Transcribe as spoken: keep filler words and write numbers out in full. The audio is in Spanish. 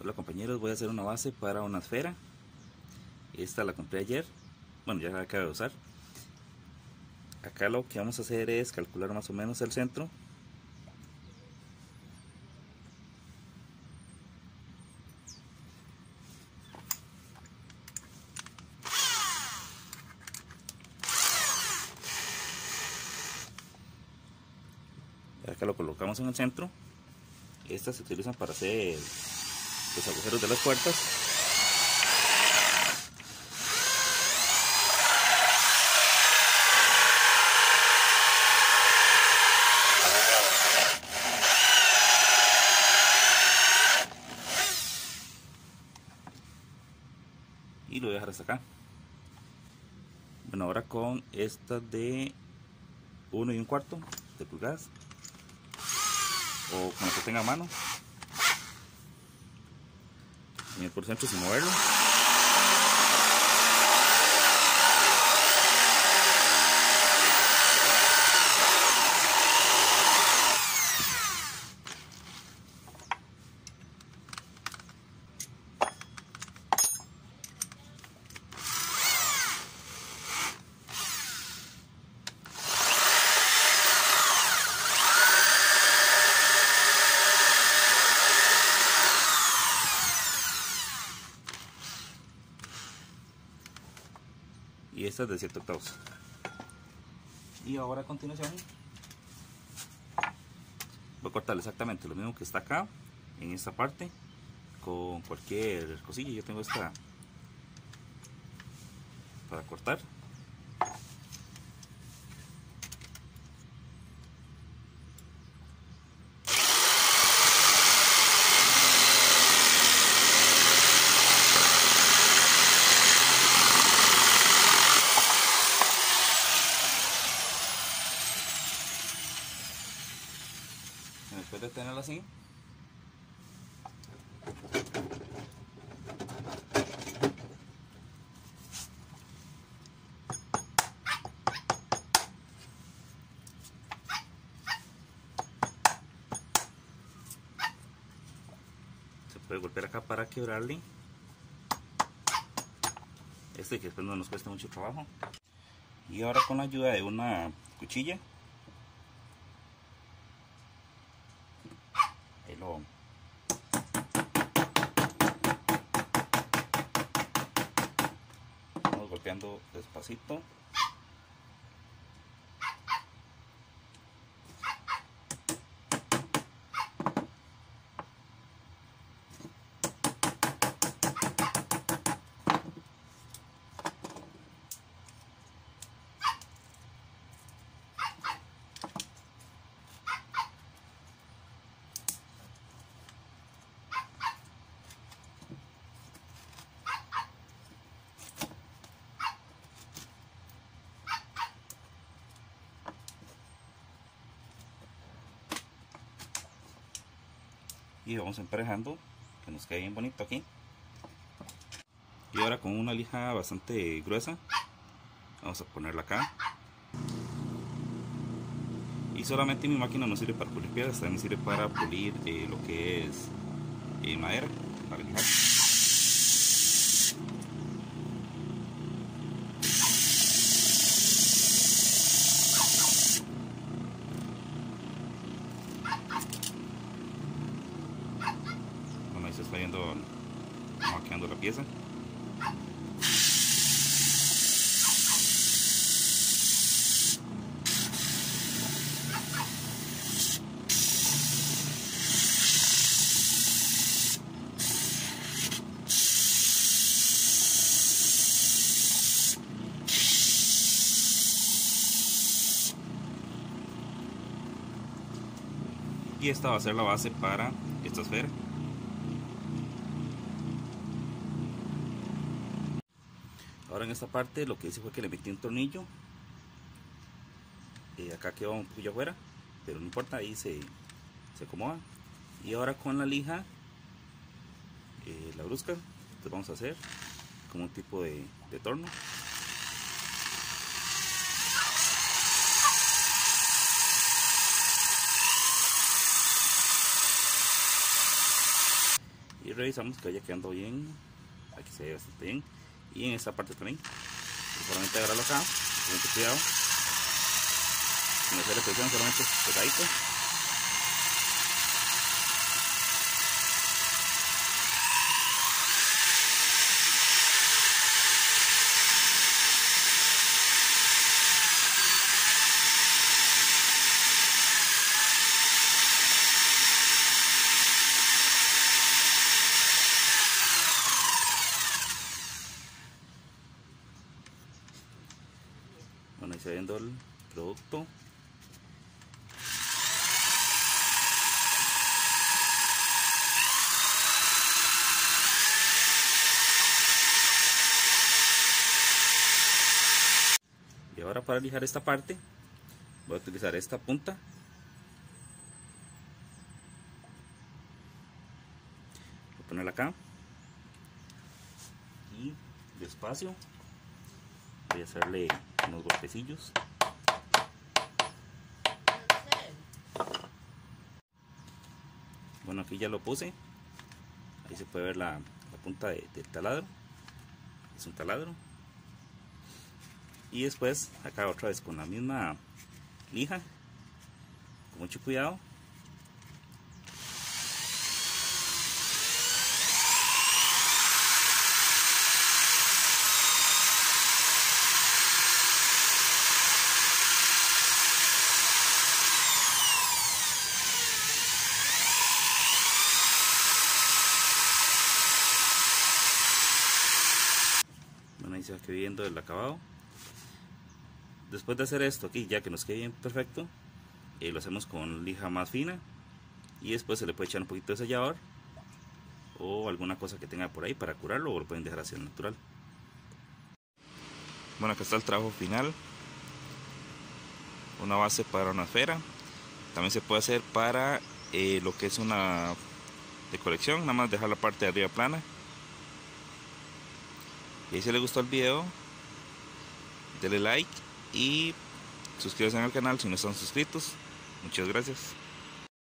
Hola compañeros, voy a hacer una base para una esfera. Esta la compré ayer, bueno, ya la acabo de usar. Acá lo que vamos a hacer es calcular más o menos el centro. Acá lo colocamos en el centro. Estas se utilizan para hacer los agujeros de las puertas. Y lo voy a dejar hasta acá. Bueno, ahora con esta de uno y un cuarto de pulgadas, o con lo que tenga a mano, en el por centro sin moverlo. Y esta es de siete octavos. Y ahora a continuación voy a cortar exactamente lo mismo que está acá en esta parte con cualquier cosilla. Yo tengo esta para cortar. Después de tenerla así, se puede golpear acá para quebrarle este, que después no nos cuesta mucho trabajo. Y ahora con la ayuda de una cuchilla, ahí lo vamos golpeando despacito. Y vamos emparejando, que nos quede bien bonito aquí. Y ahora con una lija bastante gruesa vamos a ponerla acá. Y solamente mi máquina no sirve para pulir piedras, también sirve para pulir eh, lo que es eh, madera, para lijar. Bueno, ahí se está viendo cómo va quedando la pieza. Y esta va a ser la base para esta esfera. Ahora en esta parte lo que hice fue que le metí un tornillo. Eh, acá quedó un poquillo afuera, pero no importa, ahí se, se acomoda. Y ahora con la lija, eh, la brusca, entonces vamos a hacer como un tipo de, de torno. Y revisamos que vaya quedando bien. Aquí se ve bastante bien, y en esta parte también. Solamente agarrarlo acá con mucho cuidado, sin hacerle presión, solamente pegadito. Bueno, ahí se viendo el producto. Y ahora para lijar esta parte voy a utilizar esta punta. Voy a ponerla acá y despacio voy a hacerle unos golpecillos. Bueno, aquí ya lo puse. Ahí se puede ver la, la punta de, del taladro. Es un taladro. Y después acá otra vez con la misma lija, con mucho cuidado. Bueno, ahí se va viendo el acabado. Después de hacer esto aquí, ya que nos quede bien perfecto, eh, lo hacemos con lija más fina y después se le puede echar un poquito de sellador o alguna cosa que tenga por ahí para curarlo, o lo pueden dejar así al natural. Bueno, acá está el trabajo final. Una base para una esfera. También se puede hacer para eh, lo que es una de colección, nada más dejar la parte de arriba plana. Y si les gustó el video, denle like y suscríbanse al canal si no están suscritos. Muchas gracias.